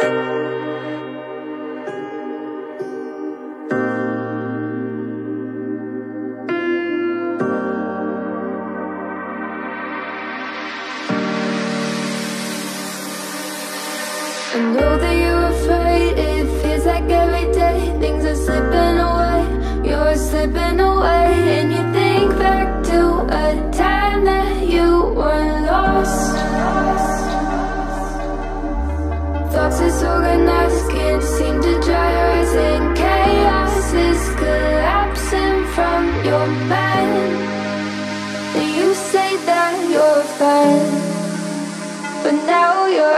I know that you're afraid, it feels like every day things are slipping away, you're slipping away. And you think back to a time that you were lost. Thoughts disorganized, can't seem to dry your eyes, and chaos is collapsing from your mind. And you say that you're fine, but now you're